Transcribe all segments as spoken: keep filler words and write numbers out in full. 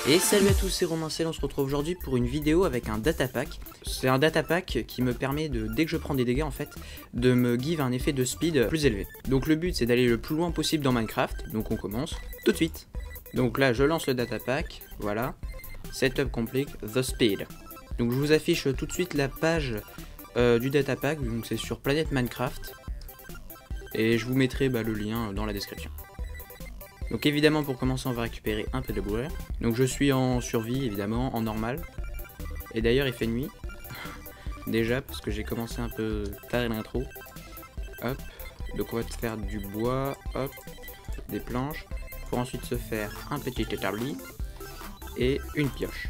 Et salut à tous, c'est Romancel, on se retrouve aujourd'hui pour une vidéo avec un data pack. C'est un data pack qui me permet de, dès que je prends des dégâts en fait, de me give un effet de speed plus élevé. Donc le but c'est d'aller le plus loin possible dans Minecraft, donc on commence tout de suite. Donc là je lance le data pack, voilà, setup complete, the speed. Donc je vous affiche tout de suite la page euh, du data pack, donc c'est sur Planète Minecraft. Et je vous mettrai bah, le lien dans la description. Donc évidemment pour commencer on va récupérer un peu de bois. Donc je suis en survie évidemment, en normal. Et d'ailleurs il fait nuit. Déjà parce que j'ai commencé un peu tard l'intro. Hop. Donc on va faire du bois. Hop. Des planches. Pour ensuite se faire un petit établi. Et une pioche.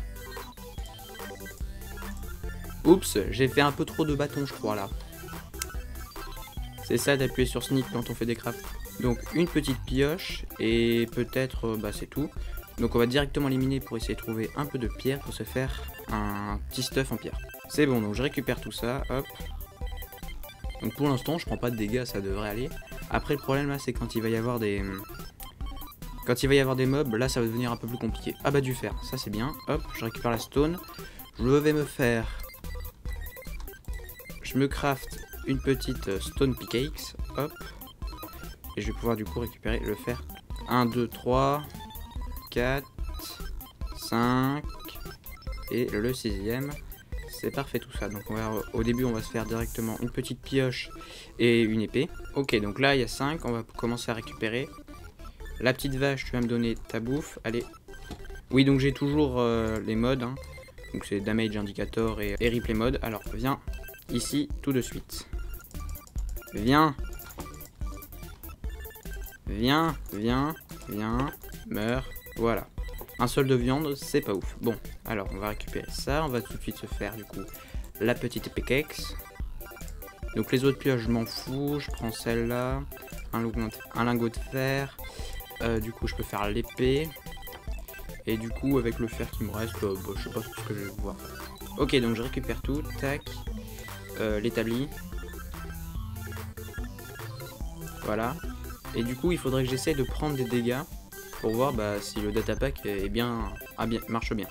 Oups, j'ai fait un peu trop de bâtons je crois là. C'est ça d'appuyer sur sneak quand on fait des crafts. Donc une petite pioche et peut-être bah c'est tout. Donc on va directement éliminer pour essayer de trouver un peu de pierre pour se faire un petit stuff en pierre. C'est bon, donc je récupère tout ça, hop. Donc pour l'instant je prends pas de dégâts, ça devrait aller. Après le problème là c'est quand il va y avoir des... Quand il va y avoir des mobs, là ça va devenir un peu plus compliqué. Ah bah du fer, ça c'est bien, hop, je récupère la stone. Je vais me faire... Je me craft une petite stone pickaxe, hop. Et je vais pouvoir du coup récupérer le fer. un, deux, trois, quatre, cinq. Et le sixième. C'est parfait tout ça. Donc on va, au début on va se faire directement une petite pioche et une épée. Ok, donc là il y a cinq. On va commencer à récupérer. La petite vache, tu vas me donner ta bouffe. Allez. Oui, donc j'ai toujours euh, les modes. Hein. Donc c'est damage indicator et, et replay mode. Alors viens ici tout de suite. Viens. Viens, viens, viens, meurs, voilà. Un seul de viande, c'est pas ouf. Bon, alors on va récupérer ça, on va tout de suite se faire du coup la petite pickaxe. Donc les autres pioches, je m'en fous, je prends celle-là, un, un lingot de fer, euh, du coup je peux faire l'épée. Et du coup avec le fer qui me reste, euh, bah, je sais pas ce que je vais voir. Ok, donc je récupère tout, tac, euh, l'établi. Voilà. Et du coup il faudrait que j'essaie de prendre des dégâts pour voir bah, si le data pack est bien, ah, bien, marche bien.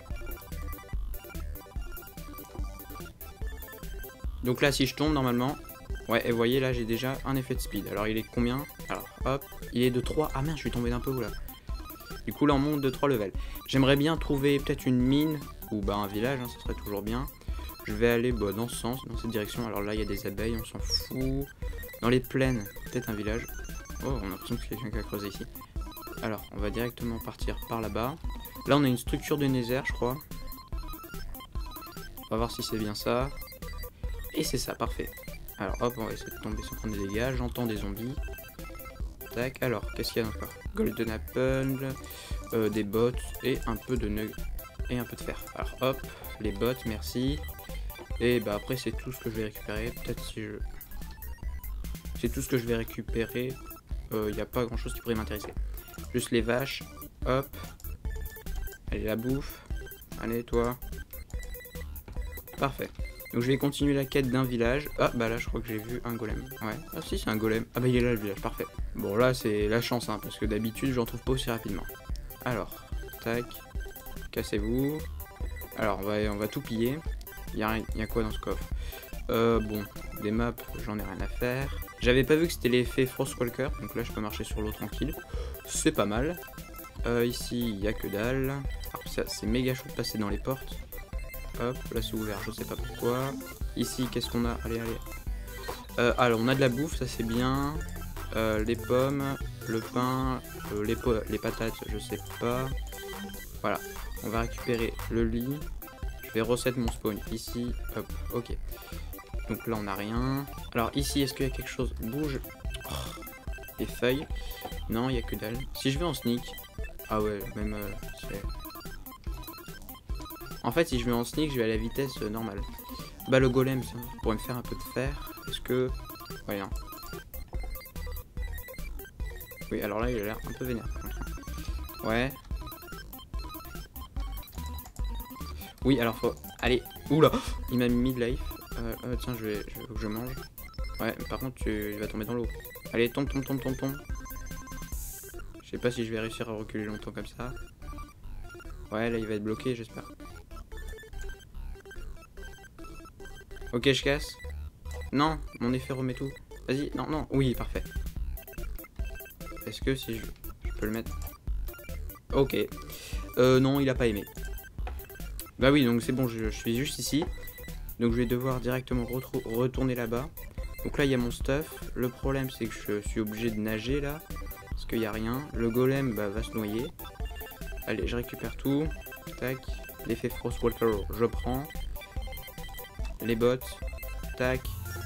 Donc là si je tombe normalement, ouais et vous voyez là j'ai déjà un effet de speed. Alors il est combien? Alors hop, il est de trois, ah merde je suis tombé d'un peu où là. Du coup là on monte de trois levels. J'aimerais bien trouver peut-être une mine ou bah un village, hein, ça serait toujours bien. Je vais aller bah, dans ce sens, dans cette direction. Alors là il y a des abeilles, on s'en fout. Dans les plaines, peut-être un village. Oh, on a l'impression qu'il y a quelqu'un qui a creusé ici. Alors, on va directement partir par là-bas. Là, on a une structure de nether, je crois. On va voir si c'est bien ça. Et c'est ça, parfait. Alors, hop, on va essayer de tomber sans prendre des dégâts. J'entends des zombies. Tac, alors, qu'est-ce qu'il y a encore? Golden apple, euh, des bottes et un peu de nug et un peu de fer. Alors, hop, les bottes, merci. Et bah après, c'est tout ce que je vais récupérer. Peut-être si je... C'est tout ce que je vais récupérer. Il euh, n'y a pas grand chose qui pourrait m'intéresser. Juste les vaches. Hop. Allez, la bouffe. Allez, toi. Parfait. Donc je vais continuer la quête d'un village. Ah, bah là, je crois que j'ai vu un golem. Ouais. Ah si, c'est un golem. Ah bah il est là le village. Parfait. Bon, là, c'est la chance, hein, parce que d'habitude, j'en trouve pas aussi rapidement. Alors, tac. Cassez-vous. Alors, on va, on va tout piller. Il y a, y a quoi dans ce coffre? Euh, bon, des maps, j'en ai rien à faire. J'avais pas vu que c'était l'effet Frostwalker, donc là je peux marcher sur l'eau tranquille. C'est pas mal. Euh, ici, il n'y a que dalle. C'est méga chaud de passer dans les portes. Hop, là c'est ouvert, je sais pas pourquoi. Ici, qu'est-ce qu'on a? Allez, allez. Euh, alors, on a de la bouffe, ça c'est bien. Euh, les pommes, le pain, euh, les, les patates, je sais pas. Voilà, on va récupérer le lit. Je vais reset mon spawn ici. Hop, ok. Donc là on n'a rien. Alors ici est-ce qu'il y a quelque chose? Bouge. Oh, des feuilles. Non il n'y a que dalle. Si je vais en sneak. Ah ouais même euh, c'est... En fait si je vais en sneak je vais à la vitesse euh, normale. Bah le golem ça pourrait me faire un peu de fer. Est-ce que... Ouais non. Oui alors là il a l'air un peu vénère. Ouais. Oui alors faut... Allez. Oula. Il m'a mis de life. Euh, euh, tiens, je vais, je veux que je mange. Ouais, mais par contre, tu vas tomber dans l'eau. Allez, tombe, tombe, tombe, tombe, tombe. Je sais pas si je vais réussir à reculer longtemps comme ça. Ouais, là, il va être bloqué, j'espère. Ok, je casse. Non, mon effet remet tout. Vas-y, non, non. Oui, parfait. Est-ce que si je... je peux le mettre... Ok. Euh, non, il a pas aimé. Bah oui, donc c'est bon, je, je suis juste ici. Donc je vais devoir directement retourner là-bas. Donc là, il y a mon stuff. Le problème, c'est que je suis obligé de nager, là. Parce qu'il n'y a rien. Le golem bah, va se noyer. Allez, je récupère tout. Tac. L'effet Frostwalker, je prends. Les bottes. Tac.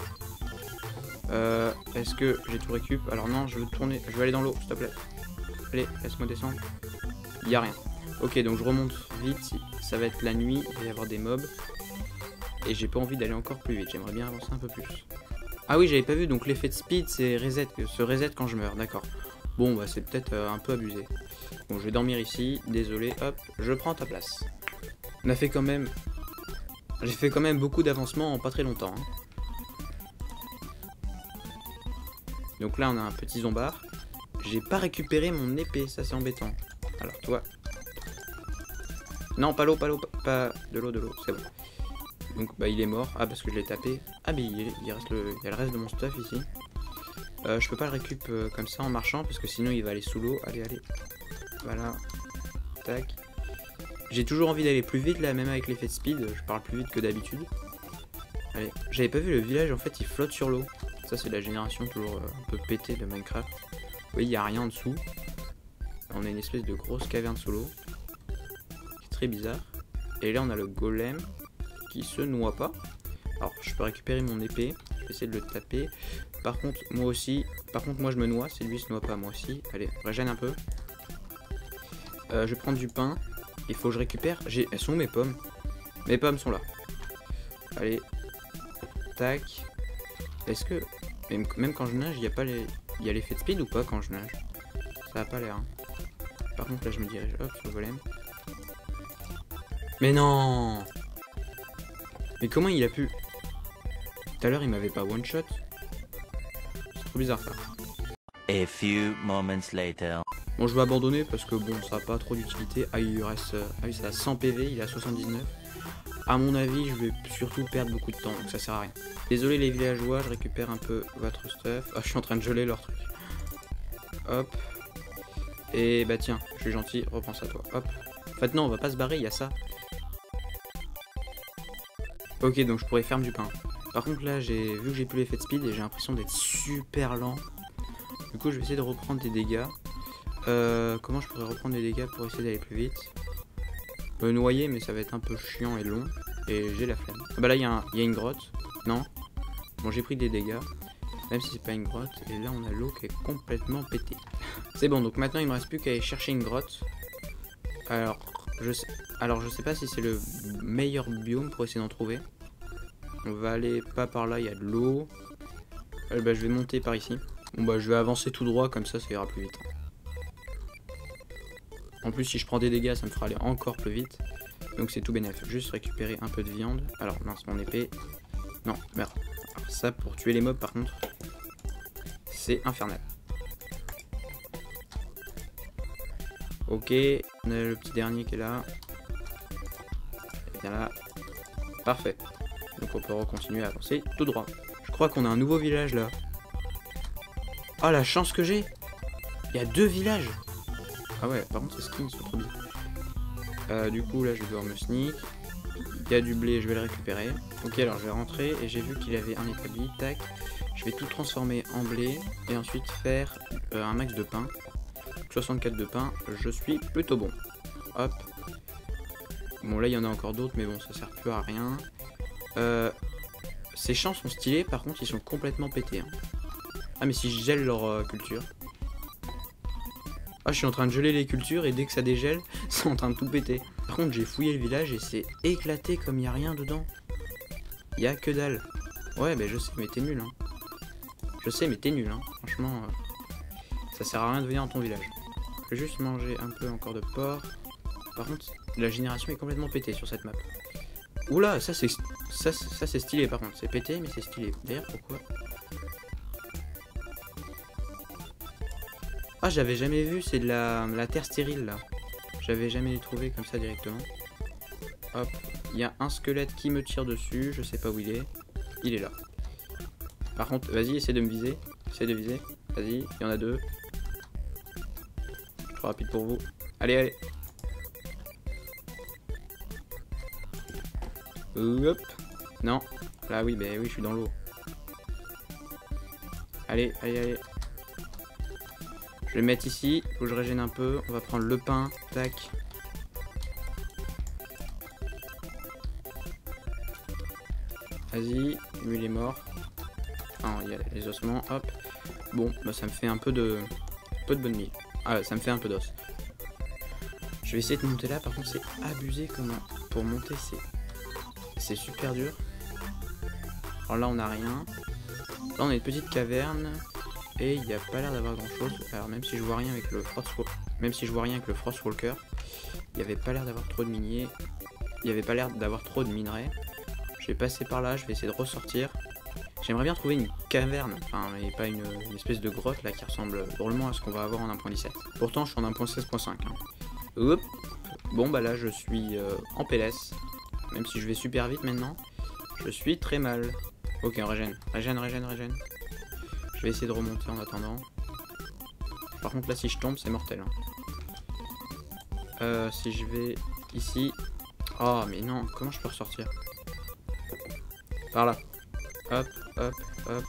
Euh, Est-ce que j'ai tout récup? Alors non, je veux tourner. Je vais aller dans l'eau, s'il te plaît. Allez, laisse-moi descendre. Il n'y a rien. Ok, donc je remonte vite. Ça va être la nuit. Il va y avoir des mobs. Et j'ai pas envie d'aller encore plus vite. J'aimerais bien avancer un peu plus. Ah oui, j'avais pas vu. Donc l'effet de speed, c'est reset, se reset quand je meurs. D'accord. Bon, bah c'est peut-être euh, un peu abusé. Bon, je vais dormir ici. Désolé. Hop, je prends ta place. On a fait quand même... J'ai fait quand même beaucoup d'avancement en pas très longtemps. Hein. Donc là, on a un petit zombard. J'ai pas récupéré mon épée. Ça, c'est embêtant. Alors, toi... Non, pas l'eau, pas l'eau, pas de l'eau, de l'eau. C'est bon. Donc bah il est mort. Ah parce que je l'ai tapé. Ah mais il, il, reste le, il y a le reste de mon stuff ici. Euh, je peux pas le récup euh, comme ça en marchant parce que sinon il va aller sous l'eau. Allez allez. Voilà. Tac. J'ai toujours envie d'aller plus vite là, même avec l'effet de speed. Je parle plus vite que d'habitude. Allez. J'avais pas vu le village, en fait il flotte sur l'eau. Ça c'est la génération toujours euh, un peu pétée de Minecraft. Oui, il n'y a rien en dessous. On a une espèce de grosse caverne sous l'eau. C'est très bizarre. Et là on a le golem qui se noie pas. Alors je peux récupérer mon épée, je vais essayer de le taper. Par contre moi aussi, par contre moi je me noie, c'est lui se noie pas, moi aussi. Allez, régène un peu. Euh, je vais prendre du pain. Il faut que je récupère. J'ai, elles sont où mes pommes? Mes pommes sont là. Allez, tac. Est-ce que même, même quand je nage, il y a pas les, il y a l'effet de speed ou pas quand je nage? Ça a pas l'air. Hein. Par contre là je me dirige hop sur le golem. Mais non. Mais comment il a pu... Tout à l'heure il m'avait pas one shot. C'est trop bizarre ça. A few moments later. Bon je vais abandonner parce que bon ça n'a pas trop d'utilité. Ah il reste... Ah oui c'est à cent P V, il est à soixante-dix-neuf. À mon avis je vais surtout perdre beaucoup de temps donc ça sert à rien. Désolé les villageois, je récupère un peu votre stuff. Ah je suis en train de geler leur truc. Hop. Et bah tiens, je suis gentil, reprends ça toi. Hop. En fait non on va pas se barrer, il y a ça. Ok, donc je pourrais faire du pain. Par contre là, j'ai vu que j'ai plus l'effet de speed et j'ai l'impression d'être super lent. Du coup, je vais essayer de reprendre des dégâts. Euh, comment je pourrais reprendre des dégâts pour essayer d'aller plus vite? Me noyer, mais ça va être un peu chiant et long. Et j'ai la flemme. Ah bah là, il y, y a une grotte. Non. Bon, j'ai pris des dégâts. Même si c'est pas une grotte. Et là, on a l'eau qui est complètement pétée. C'est bon, donc maintenant, il me reste plus qu'à aller chercher une grotte. Alors, je sais, alors, je sais pas si c'est le meilleur biome pour essayer d'en trouver. On va aller pas par là, il y a de l'eau. Euh, bah, je vais monter par ici. Bon bah je vais avancer tout droit, comme ça ça ira plus vite. En plus si je prends des dégâts, ça me fera aller encore plus vite. Donc c'est tout bénef. Juste récupérer un peu de viande. Alors mince, mon épée. Non, merde. Alors, ça pour tuer les mobs par contre, c'est infernal. Ok, on a le petit dernier qui est là. Et bien là. Parfait. Donc on peut continuer à avancer tout droit. Je crois qu'on a un nouveau village là. Ah la chance que j'ai. Il y a deux villages. Ah ouais, par contre ces skins sont trop bien. Euh, du coup là je vais devoir me sneak. Il y a du blé, je vais le récupérer. Ok, alors je vais rentrer et j'ai vu qu'il avait un établi. Tac. Je vais tout transformer en blé et ensuite faire euh, un max de pain. soixante-quatre de pain, je suis plutôt bon. Hop. Bon là il y en a encore d'autres mais bon ça sert plus à rien. Euh, ces champs sont stylés, par contre ils sont complètement pétés. Hein. Ah mais si je gèle leur euh, culture. Ah je suis en train de geler les cultures et dès que ça dégèle, c'est en train de tout péter. Par contre j'ai fouillé le village et c'est éclaté comme il n'y a rien dedans. Il y a que dalle. Ouais bah je sais mais t'es nul hein. Je sais mais t'es nul hein. Franchement euh, ça sert à rien de venir dans ton village. Je vais juste manger un peu encore de porc. Par contre la génération est complètement pétée sur cette map. Oula, ça c'est ça, ça c'est stylé par contre, c'est pété mais c'est stylé. D'ailleurs pourquoi? Ah j'avais jamais vu, c'est de la, la terre stérile là. J'avais jamais les trouvé comme ça directement. Hop, il y a un squelette qui me tire dessus, je sais pas où il est. Il est là. Par contre, vas-y, essaie de me viser. Essaie de viser. Vas-y, il y en a deux. Trop rapide pour vous. Allez, allez. Hop. Non. Là, oui, bah oui, je suis dans l'eau. Allez, allez, allez. Je vais le mettre ici. Faut que je régène un peu. On va prendre le pain. Tac. Vas-y. Lui, il est mort. Ah, il y a les ossements. Hop. Bon, bah ça me fait un peu de... Un peu de bonne mie. Ah, ça me fait un peu d'os. Je vais essayer de monter là. Par contre, c'est abusé comment. Pour monter, c'est... C'est super dur. Alors là, on n'a rien. Là, on a une petite caverne. Et il n'y a pas l'air d'avoir grand chose. Alors, même si je vois rien avec le Frost... Même si je vois rien avec le Frostwalker, il n'y avait pas l'air d'avoir trop de miniers. Il n'y avait pas l'air d'avoir trop de minerais. Je vais passer par là. Je vais essayer de ressortir. J'aimerais bien trouver une caverne, enfin, et pas une, une espèce de grotte là qui ressemble drôlement à ce qu'on va avoir en un point dix-sept. Pourtant, je suis en un point seize point cinq. Hein. Hop. Bon, bah là, je suis euh, en P L S. Même si je vais super vite maintenant, je suis très mal. Ok, on régène. Régène, régène, régène. Je vais essayer de remonter en attendant. Par contre, là, si je tombe, c'est mortel. Hein. Euh, si je vais ici... Oh, mais non, comment je peux ressortir? Par là. Hop, hop, hop.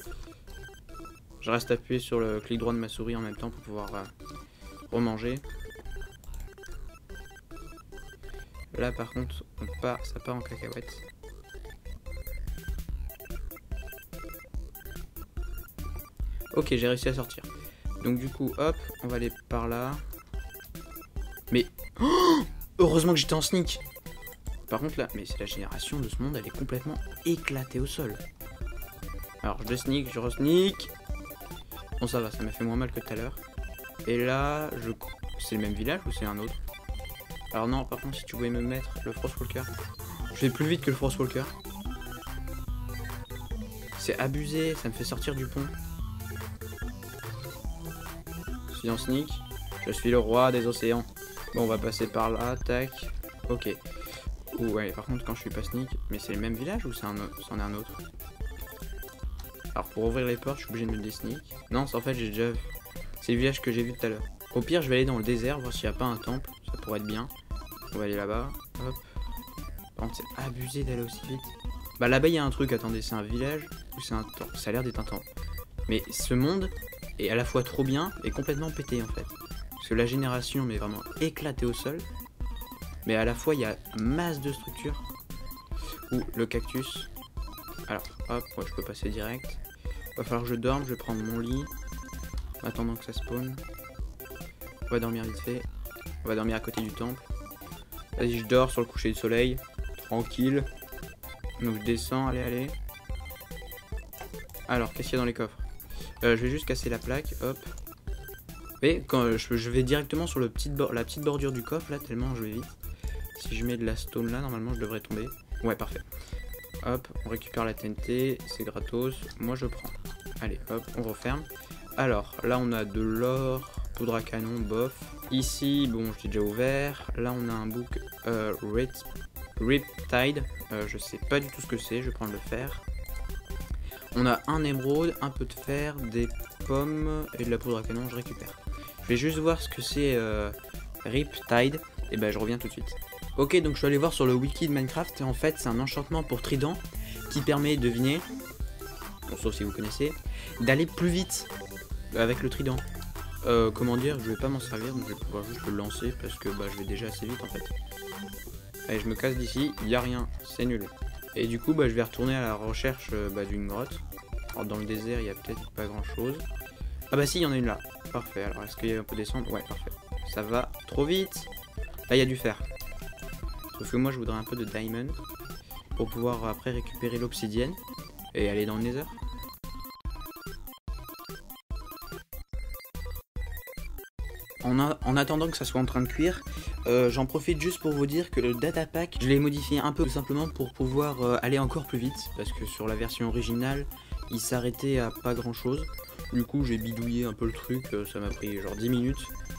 Je reste appuyé sur le clic droit de ma souris en même temps pour pouvoir euh, remanger. Là par contre, on part, ça part en cacahuète. Ok, j'ai réussi à sortir. Donc du coup, hop, on va aller par là. Mais... Oh, heureusement que j'étais en sneak. Par contre là, mais c'est la génération de ce monde, elle est complètement éclatée au sol. Alors je sneak, je re-sneak. Bon ça va, ça m'a fait moins mal que tout à l'heure. Et là, je... c'est le même village ou c'est un autre? Alors non, par contre si tu voulais me mettre le Frostwalker. Je vais plus vite que le Frostwalker. C'est abusé, ça me fait sortir du pont. Je suis en sneak. Je suis le roi des océans. Bon, on va passer par là, tac. Ok. Ouh, ouais, par contre, quand je suis pas sneak, mais c'est le même village ou c'est un autre, c'en est un autre? Alors, pour ouvrir les portes, je suis obligé de mettre des sneaks. Non, en fait, j'ai déjà... C'est le village que j'ai vu tout à l'heure. Au pire, je vais aller dans le désert, voir s'il n'y a pas un temple. Ça pourrait être bien. On va aller là-bas. Hop. Par contre, c'est abusé d'aller aussi vite. Bah, là-bas, il y a un truc. Attendez, c'est un village ou c'est un temple? Ça a l'air d'être un temple. Mais ce monde est à la fois trop bien et complètement pété, en fait. Parce que la génération m'est vraiment éclatée au sol. Mais à la fois, il y a masse de structures. Ou le cactus. Alors, hop, ouais, je peux passer direct. Va falloir que je dorme, je vais prendre mon lit. En attendant que ça spawn. On va dormir vite fait. On va dormir à côté du temple. Vas-y, je dors sur le coucher du soleil. Tranquille. Donc je descends, allez, allez. Alors, qu'est-ce qu'il y a dans les coffres? euh, Je vais juste casser la plaque, hop. Et quand je, je vais directement sur le petit la petite bordure du coffre, là, tellement je vais vite. Si je mets de la stone là, normalement je devrais tomber. Ouais, parfait. Hop, on récupère la T N T, c'est gratos. Moi je prends. Allez, hop, on referme. Alors, là on a de l'or, poudre à canon, bof. Ici, bon, j'ai déjà ouvert. Là on a un book euh, Riptide. Euh, je sais pas du tout ce que c'est, je vais prendre le fer. On a un émeraude, un peu de fer, des pommes et de la poudre à canon, je récupère. Je vais juste voir ce que c'est euh, Riptide. Et ben je reviens tout de suite. Ok, donc je suis allé voir sur le wiki de Minecraft et en fait c'est un enchantement pour trident qui permet, devinez, bon, sauf si vous connaissez, d'aller plus vite avec le trident. Euh, comment dire, je vais pas m'en servir donc je vais pouvoir juste le lancer parce que bah, je vais déjà assez vite en fait. Allez, je me casse d'ici, il n'y a rien, c'est nul. Et du coup bah, je vais retourner à la recherche euh, bah, d'une grotte. Alors dans le désert il n'y a peut-être pas grand chose. Ah bah si, il y en a une là, parfait. Alors est-ce qu'on peut descendre? Ouais, parfait. Ça va trop vite. Là il y a du fer. Sauf que moi je voudrais un peu de diamond pour pouvoir après récupérer l'obsidienne et aller dans le nether. En, a, en attendant que ça soit en train de cuire, euh, j'en profite juste pour vous dire que le data pack, je l'ai modifié un peu tout simplement pour pouvoir euh, aller encore plus vite. Parce que sur la version originale, il s'arrêtait à pas grand chose. Du coup j'ai bidouillé un peu le truc, euh, ça m'a pris genre dix minutes.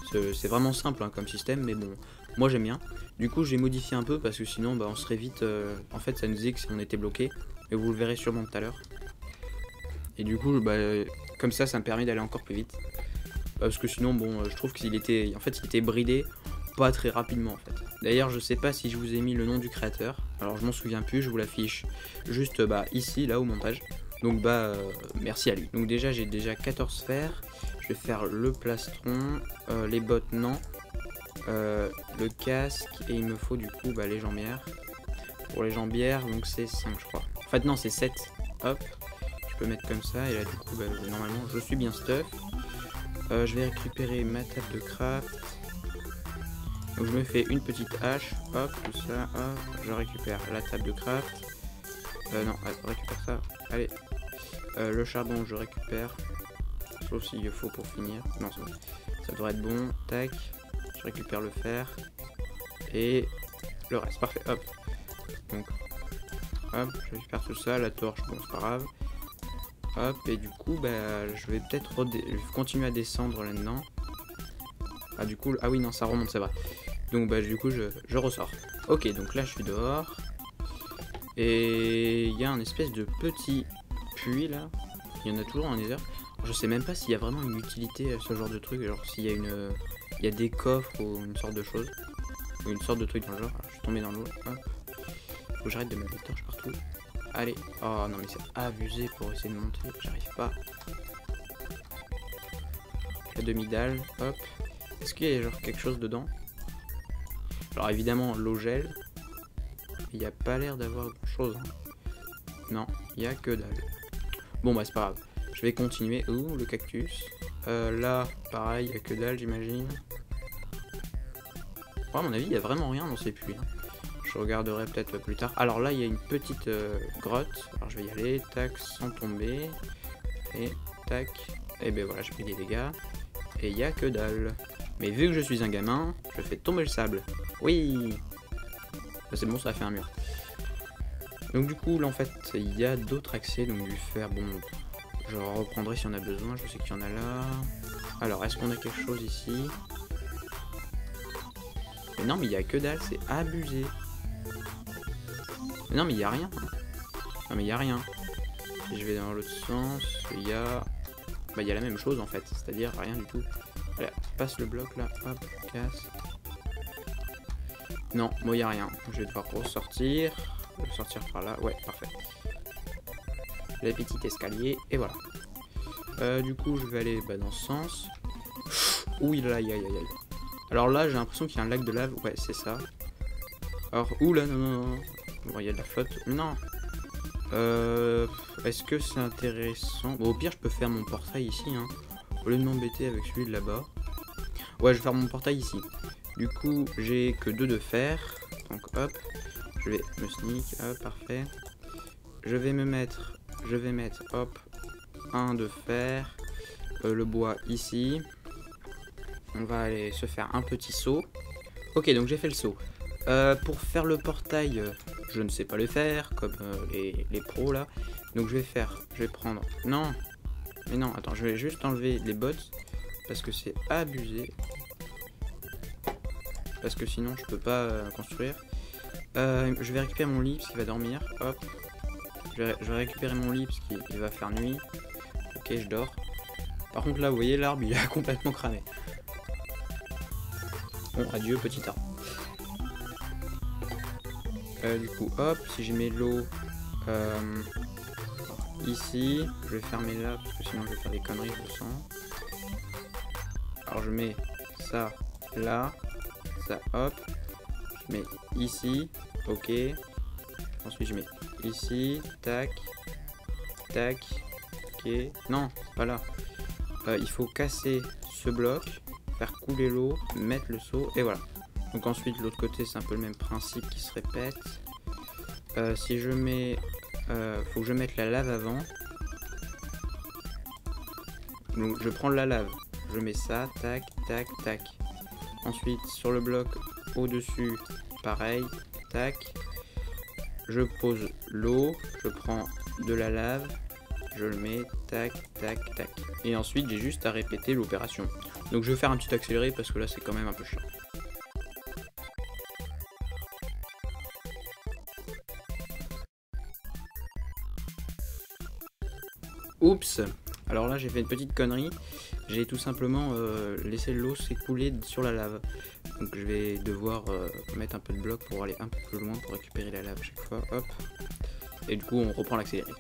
euh, c'est vraiment simple hein, comme système, mais bon, moi j'aime bien. Du coup, j'ai modifié un peu parce que sinon, bah, on serait vite. Euh, en fait, ça nous disait que si on était bloqué, et vous le verrez sûrement tout à l'heure. Et du coup, bah, comme ça, ça me permet d'aller encore plus vite. Parce que sinon, bon, je trouve qu'il était, en fait, il était bridé pas très rapidement en fait. D'ailleurs, je sais pas si je vous ai mis le nom du créateur. Alors, je m'en souviens plus. Je vous l'affiche juste bah ici, là au montage. Donc bah, euh, merci à lui. Donc déjà, j'ai déjà quatorze sphères. Je vais faire le plastron, euh, les bottes non, euh, le casque et il me faut du coup bah, les jambières. Pour les jambières, donc c'est cinq je crois. En fait non, c'est sept. Hop, je peux mettre comme ça et là du coup bah, normalement je suis bien stuff. Euh, je vais récupérer ma table de craft. Donc je me fais une petite hache, hop, tout ça, hop, je récupère la table de craft. Euh, non, je récupère ça, allez. Euh, le charbon, je récupère. Sauf s'il le faut pour finir. Non, ça, ça devrait être bon. Tac, je récupère le fer. Et le reste, parfait, hop. Donc, hop, je récupère tout ça, la torche, bon, c'est pas grave. Hop, et du coup, bah, je vais peut-être continuer à descendre là-dedans. Ah, du coup, ah oui, non, ça remonte, c'est vrai. Donc, bah, du coup, je, je ressors. Ok, donc là, je suis dehors. Et il y a un espèce de petit puits, là. Il y en a toujours en Nether. Je sais même pas s'il y a vraiment une utilité à ce genre de truc. Genre, s'il y a une... Il y a des coffres ou une sorte de chose. Ou une sorte de truc dans le genre. Alors, je suis tombé dans l'eau. Hop. Faut que j'arrête de mettre des torches partout. Allez. Oh, non, mais c'est abusé pour essayer de monter. J'arrive pas. La demi-dalle. Hop. Est-ce qu'il y a genre quelque chose dedans? Alors évidemment l'eau gèle. Il n'y a pas l'air d'avoir grand chose. Hein. Non, il n'y a que dalle. Bon bah c'est pas grave. Je vais continuer. Ouh, le cactus. Euh, là, pareil, il n'y a que dalle j'imagine. Oh, à mon avis, il n'y a vraiment rien dans ces puits. Hein. Je regarderai peut-être plus tard. Alors là, il y a une petite euh, grotte. Alors je vais y aller. Tac, sans tomber. Et tac. Et ben voilà, j'ai pris des dégâts. Et il n'y a que dalle. Mais vu que je suis un gamin, je fais tomber le sable. Oui. C'est bon, ça a fait un mur. Donc du coup, là en fait, il y a d'autres accès. Donc du fer, bon, je reprendrai si on a besoin. Je sais qu'il y en a là. Alors, est-ce qu'on a quelque chose ici? Mais non, mais il n'y a que dalle, c'est abusé. Mais non, mais il n'y a rien. Non, mais il n'y a rien. Si je vais dans l'autre sens, il y a... Bah, il y a la même chose en fait, c'est-à-dire rien du tout. Allez, passe le bloc là, hop, casse. Non, moi il n'y a rien. Je vais devoir ressortir. Sortir par là, ouais, parfait. Les petits escaliers, et voilà. Euh, du coup, je vais aller bah, dans ce sens. Ouh, aïe, aïe, aïe, aïe. Alors là, j'ai l'impression qu'il y a un lac de lave. Ouais, c'est ça. Alors, ouh là, non, non, non. Bon, il y a de la flotte. Non. Euh, Est-ce que c'est intéressant? Bon, au pire, je peux faire mon portail ici, hein. Au lieu de m'embêter avec celui de là-bas. Ouais, je vais faire mon portail ici. Du coup, j'ai que deux de fer. Donc, hop. Je vais me sneak. Hop, parfait. Je vais me mettre... Je vais mettre, hop, un de fer. Euh, le bois ici. On va aller se faire un petit saut. Ok, donc j'ai fait le saut. Euh, pour faire le portail, euh, je ne sais pas le faire, comme euh, les, les pros là. Donc je vais faire, je vais prendre... Non, mais non, attends, je vais juste enlever les bottes. Parce que c'est abusé. Parce que sinon je peux pas euh, construire. Euh, je vais récupérer mon lit parce qu'il va dormir. Hop. Je vais, je vais récupérer mon lit parce qu'il va faire nuit. Ok, je dors. Par contre là, vous voyez, l'arbre il a complètement cramé. Bon, adieu petit arbre. Euh, du coup, hop, si je mets l'eau euh, ici, je vais fermer là parce que sinon je vais faire des conneries, je le sens. Alors je mets ça là, ça hop, je mets ici, ok. Ensuite je mets ici, tac, tac, ok. Non, c'est pas là. Euh, il faut casser ce bloc, faire couler l'eau, mettre le seau et voilà. Donc ensuite l'autre côté c'est un peu le même principe qui se répète. Euh, si je mets... Euh, faut que je mette la lave avant. Donc je prends la lave. Je mets ça, tac, tac, tac. Ensuite sur le bloc au-dessus, pareil, tac. Je pose l'eau, je prends de la lave. je le mets, tac, tac, tac. Et ensuite, j'ai juste à répéter l'opération. Donc je vais faire un petit accéléré parce que là, c'est quand même un peu chiant. Oups! Alors là, j'ai fait une petite connerie. J'ai tout simplement euh, laissé l'eau s'écouler sur la lave. Donc je vais devoir euh, mettre un peu de bloc pour aller un peu plus loin pour récupérer la lave à chaque fois. Hop. Et du coup, on reprend l'accéléré.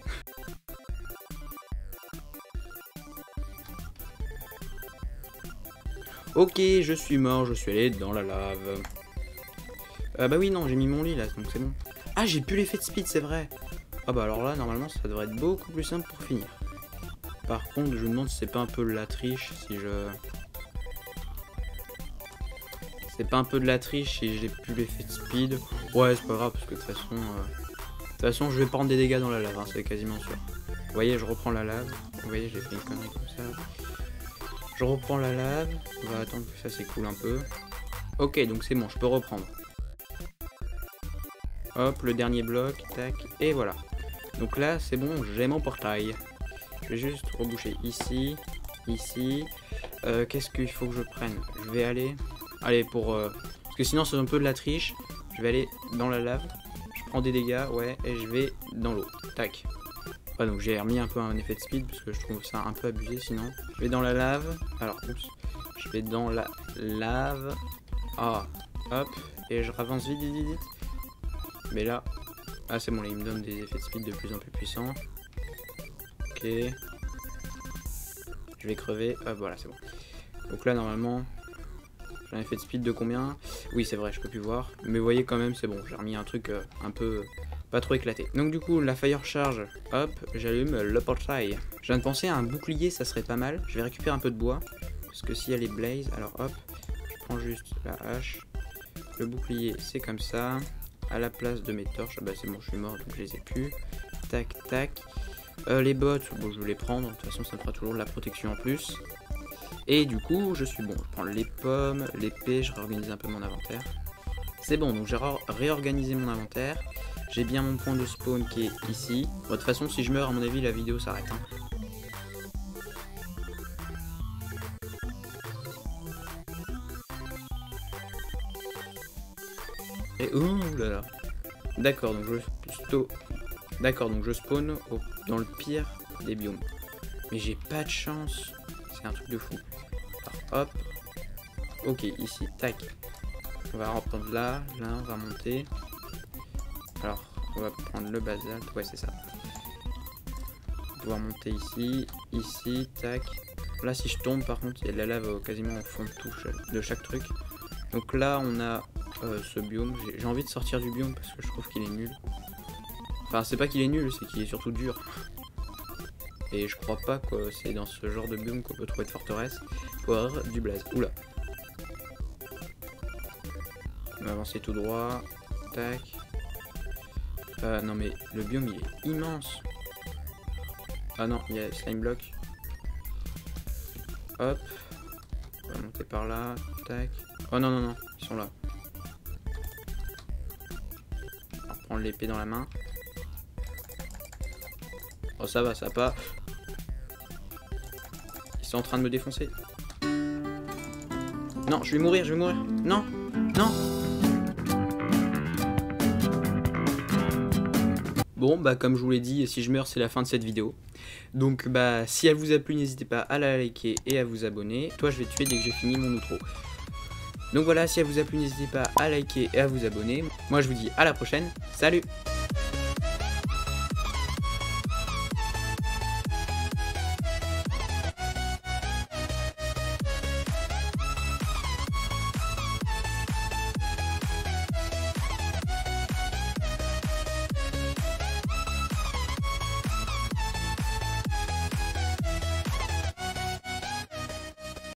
Ok, je suis mort, je suis allé dans la lave. Ah bah oui, non, j'ai mis mon lit là, donc c'est bon. Ah, j'ai plus l'effet de speed, c'est vrai. Ah bah alors là, normalement, ça devrait être beaucoup plus simple pour finir. Par contre, je me demande si c'est pas un peu de la triche, si je... C'est pas un peu de la triche si j'ai plus l'effet de speed. Ouais, c'est pas grave, parce que de toute façon... Euh... De toute façon, je vais prendre des dégâts dans la lave, hein, c'est quasiment sûr. Vous voyez, je reprends la lave. Vous voyez, j'ai fait une connerie comme ça. Je reprends la lave. On va attendre que ça s'écoule un peu. Ok, donc c'est bon, je peux reprendre. Hop, le dernier bloc, tac, et voilà. Donc là, c'est bon, j'ai mon portail. Je vais juste reboucher ici, ici. Euh, Qu'est-ce qu'il faut que je prenne? Je vais aller... Allez, pour... Euh... Parce que sinon, c'est un peu de la triche. Je vais aller dans la lave. Je prends des dégâts, ouais, et je vais dans l'eau. Tac. Ah, donc j'ai remis un peu un effet de speed, parce que je trouve ça un peu abusé, sinon. Je vais dans la lave. Alors, oups. Je vais dans la lave. Ah, hop. Et je avance vite, vite, vite. Mais là... Ah, c'est bon, là, il me donne des effets de speed de plus en plus puissants. Ok. Je vais crever. Hop, voilà, c'est bon. Donc là, normalement, j'ai un effet de speed de combien? Oui, c'est vrai, je peux plus voir. Mais vous voyez quand même, c'est bon. J'ai remis un truc euh, un peu pas trop éclaté. Donc du coup, la fire charge. Hop, j'allume le portail. Je viens de penser à un bouclier, ça serait pas mal. Je vais récupérer un peu de bois. Parce que s'il y a les blazes, alors hop, je prends juste la hache. Le bouclier, c'est comme ça. À la place de mes torches, ah bah c'est bon, je suis mort, donc je les ai plus. Tac, tac. Euh, les bottes, bon, je vais les prendre. De toute façon, ça me fera toujours de la protection en plus. Et du coup, je suis bon. Je prends les pommes, l'épée, je réorganise un peu mon inventaire. C'est bon, donc j'ai réorganisé mon inventaire. J'ai bien mon point de spawn qui est ici. Bon, de toute façon, si je meurs, à mon avis, la vidéo s'arrête. Hein. Et ouh là là. D'accord, donc je D'accord, donc je spawn au... dans le pire des biomes. Mais j'ai pas de chance. C'est un truc de fou. Alors, hop. Ok, ici, tac. On va reprendre là, là, on va monter. Alors, on va prendre le basalte. Ouais, c'est ça. On va pouvoir monter ici, ici, tac. Là, si je tombe, par contre, il y a de la lave quasiment au fond de touche de chaque truc. Donc là, on a euh, ce biome. J'ai envie de sortir du biome parce que je trouve qu'il est nul. Enfin, c'est pas qu'il est nul, c'est qu'il est surtout dur. Et je crois pas que c'est dans ce genre de biome qu'on peut trouver de forteresse pour avoir du blaze. Oula. On va avancer tout droit. Tac. Euh, non mais le biome il est immense. Ah non, il y a slime block. Hop. On va monter par là. Tac. Oh non, non, non. Ils sont là. On va prendre l'épée dans la main. Oh ça va, ça va pas. Ils sont en train de me défoncer. Non, je vais mourir, je vais mourir. Non, non. Bon, bah comme je vous l'ai dit, si je meurs, c'est la fin de cette vidéo. Donc bah si elle vous a plu, n'hésitez pas à la liker et à vous abonner. Toi, je vais te tuer dès que j'ai fini mon outro. Donc voilà, si elle vous a plu, n'hésitez pas à liker et à vous abonner. Moi, je vous dis à la prochaine. Salut!